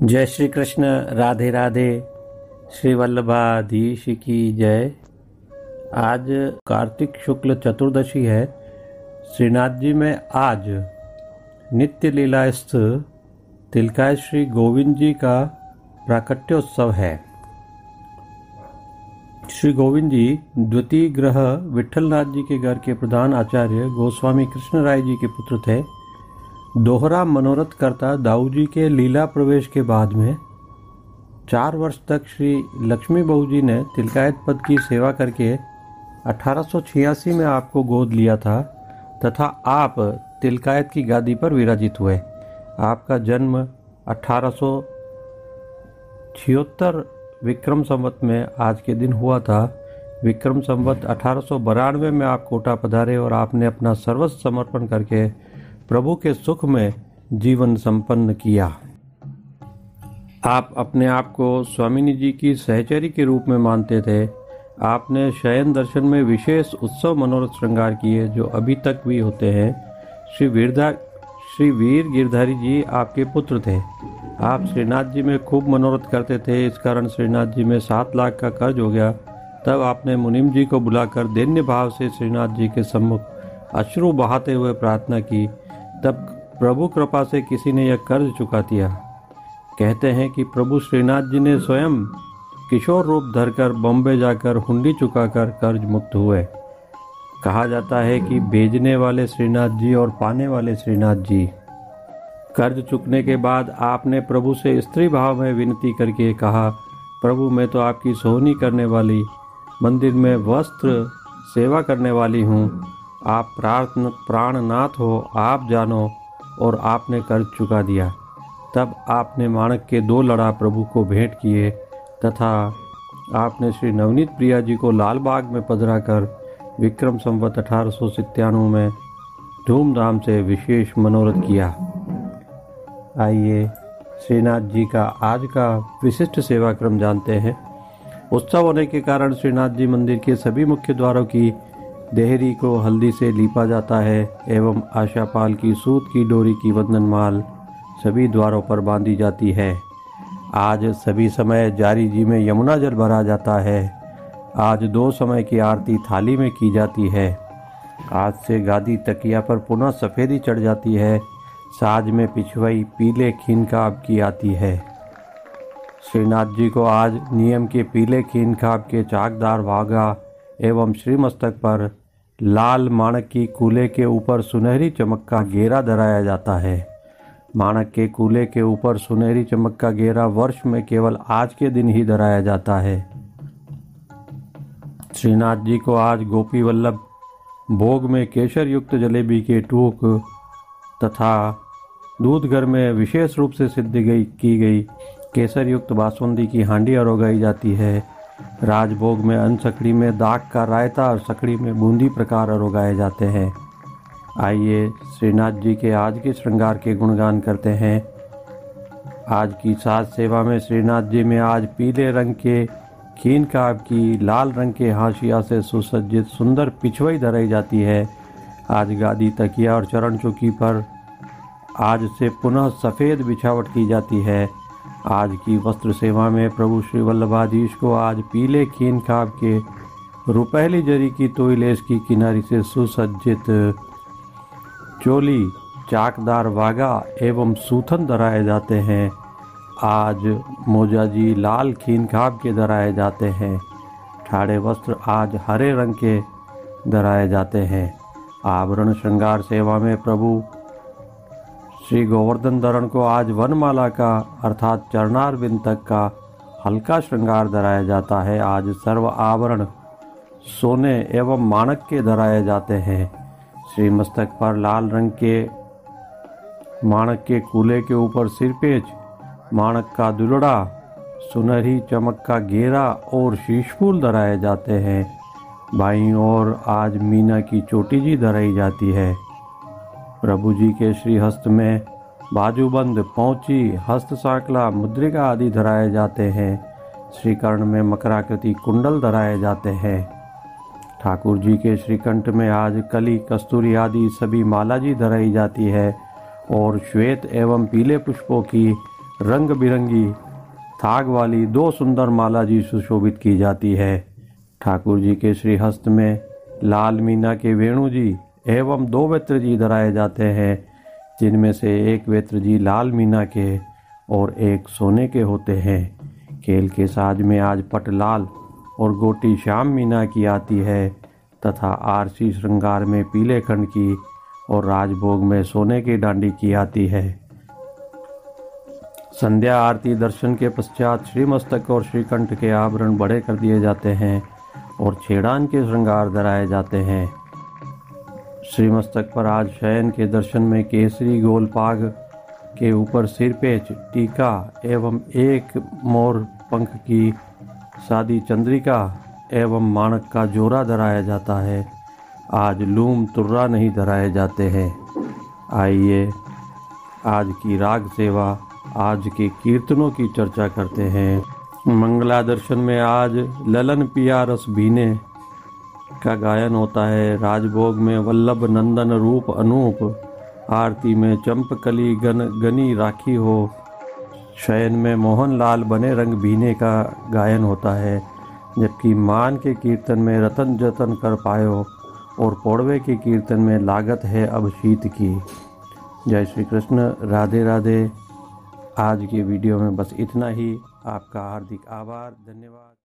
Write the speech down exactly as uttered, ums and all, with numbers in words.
जय श्री कृष्ण। राधे राधे। श्री वल्लभाधीश की जय। आज कार्तिक शुक्ल चतुर्दशी है। श्रीनाथ जी में आज नित्य लीलास्थ तिलकाय श्री गोविंद जी का प्राकट्योत्सव है। श्री गोविंद जी द्वितीय ग्रह विठलनाथ जी के घर के प्रधान आचार्य गोस्वामी कृष्ण राय जी के पुत्र थे। दोहरा मनोरथ करता दाऊ जी के लीला प्रवेश के बाद में चार वर्ष तक श्री लक्ष्मी बहू जी ने तिलकायत पद की सेवा करके अठारह सौ छियासी में आपको गोद लिया था तथा आप तिलकायत की गादी पर विराजित हुए। आपका जन्म अठारह सौ छिहत्तर विक्रम संवत में आज के दिन हुआ था। विक्रम संवत अठारह सौ बानवे में आप कोटा पधारे और आपने अपना सर्वस्व समर्पण करके प्रभु के सुख में जीवन संपन्न किया। आप अपने आप को स्वामिनी जी की सहचरी के रूप में मानते थे। आपने शयन दर्शन में विशेष उत्सव मनोरथ श्रृंगार किए जो अभी तक भी होते हैं। श्री वीरधा श्री वीर गिरधारी जी आपके पुत्र थे। आप श्रीनाथ जी में खूब मनोरथ करते थे। इस कारण श्रीनाथ जी में सात लाख का कर्ज हो गया। तब आपने मुनिम जी को बुलाकर दैन्य भाव से श्रीनाथ जी के सम्मुख अश्रु बहाते हुए प्रार्थना की। तब प्रभु कृपा से किसी ने यह कर्ज चुका दिया। कहते हैं कि प्रभु श्रीनाथ जी ने स्वयं किशोर रूप धरकर बॉम्बे जाकर हुंडी चुकाकर कर्ज मुक्त हुए। कहा जाता है कि भेजने वाले श्रीनाथ जी और पाने वाले श्रीनाथ जी। कर्ज चुकने के बाद आपने प्रभु से स्त्री भाव में विनती करके कहा, प्रभु मैं तो आपकी सोहनी करने वाली, मंदिर में वस्त्र सेवा करने वाली हूँ। आप प्रार्थना प्राणनाथ हो, आप जानो। और आपने कर्ज चुका दिया। तब आपने माणक के दो लड़ा प्रभु को भेंट किए तथा आपने श्री नवनीत प्रिया जी को लाल बाग में पधरा कर विक्रम संवत अठारह सौ सत्तानवे में धूमधाम से विशेष मनोरथ किया। आइए श्रीनाथ जी का आज का विशिष्ट सेवा क्रम जानते हैं। उत्सव होने के कारण श्रीनाथ जी मंदिर के सभी मुख्य द्वारों की देहरी को हल्दी से लीपा जाता है एवं आशापाल की सूत की डोरी की वंदनमाल सभी द्वारों पर बांधी जाती है। आज सभी समय जारी जी में यमुना जल भरा जाता है। आज दो समय की आरती थाली में की जाती है। आज से गादी तकिया पर पुनः सफ़ेदी चढ़ जाती है। साज में पिछवाई पीले खीन खाब की आती है। श्रीनाथ जी को आज नियम के पीले खीन खाब के चाकदार वागा एवं श्रीमस्तक पर लाल माणक की कूले के ऊपर सुनहरी चमक का घेरा धराया जाता है। माणक के कूले के ऊपर सुनहरी चमक का घेरा वर्ष में केवल आज के दिन ही धराया जाता है। श्रीनाथ जी को आज गोपी वल्लभ भोग में केसर युक्त जलेबी के टूक तथा दूध घर में विशेष रूप से सिद्ध गई की गई केसर युक्त बासुंदी की हांडी अरोगाई जाती है। राजभोग में अन्न सकड़ी में दाग का रायता और सकड़ी में बूंदी प्रकार अरोगाए जाते हैं। आइए श्रीनाथ जी के आज के श्रृंगार के गुणगान करते हैं। आज की साज सेवा में श्रीनाथ जी में आज पीले रंग के खीन काब की लाल रंग के हाशिया से सुसज्जित सुंदर पिछवाई धराई जाती है। आज गादी तकिया और चरण चौकी पर आज से पुनः सफ़ेद बिछावट की जाती है। आज की वस्त्र सेवा में प्रभु श्री वल्लभाधीश को आज पीले खीन खाब के रुपहली जरी की तोई लेस की किनारी से सुसज्जित चोली, चाकदार वागा एवं सूथन धराए जाते हैं। आज मोजाजी लाल खीन खाब के धराए जाते हैं। ठाड़े वस्त्र आज हरे रंग के धराए जाते हैं। आभरण श्रृंगार सेवा में प्रभु श्री गोवर्धन धरण को आज वनमाला का अर्थात चरणारविंद तक का हल्का श्रृंगार धराया जाता है। आज सर्व आभरण सोने एवं माणक के धराए जाते हैं। श्री मस्तक पर लाल रंग के माणक के कूले के ऊपर सिरपेच, माणक का दुलड़ा, सुनहरी चमक का घेरा और शीशफूल धराए जाते हैं। बाईं ओर आज मीना की चोटी जी धराई जाती है। प्रभु जी के श्री हस्त में बाजूबंद, पौंची, हस्त सांकला, मुद्रिका आदि धराए जाते हैं। श्री कर्ण में मकराकृति कुंडल धराए जाते हैं। ठाकुर जी के श्रीकंठ में आज कली, कस्तूरी आदि सभी माला जी धराई जाती है और श्वेत एवं पीले पुष्पों की रंग बिरंगी थाग वाली दो सुंदर माला जी सुशोभित की जाती है। ठाकुर जी के श्रीहस्त में लाल मीना के वेणु जी एवं दो वेत्र जी धराए जाते हैं, जिनमें से एक वेत्र जी लाल मीना के और एक सोने के होते हैं। केल के साज में आज पट लाल और गोटी श्याम मीना की आती है तथा आरसी श्रृंगार में पीले खंड की और राजभोग में सोने की डांडी की आती है। संध्या आरती दर्शन के पश्चात श्रीमस्तक और श्रीकंठ के आभरण बड़े कर दिए जाते हैं और छेड़ान के श्रृंगार धराए जाते हैं। श्रीमस्तक पर आज शयन के दर्शन में केसरी गोलपाग के ऊपर सिरपेच, टीका एवं एक मोर पंख की सादी चंद्रिका एवं माणक का जोरा धराया जाता है। आज लूम तुर्रा नहीं धराए जाते हैं। आइए आज की राग सेवा, आज के कीर्तनों की चर्चा करते हैं। मंगला दर्शन में आज ललन पिया रस भीने का गायन होता है। राजभोग में वल्लभ नंदन रूप अनूप, आरती में चंपकली गन गनी राखी हो। शयन में मोहन लाल बने रंग भीने का गायन होता है, जबकि मान के कीर्तन में रतन जतन कर पायो और पौड़वे के कीर्तन में लागत है अब शीत की। जय श्री कृष्ण, राधे राधे। आज के वीडियो में बस इतना ही। आपका हार्दिक आभार, धन्यवाद।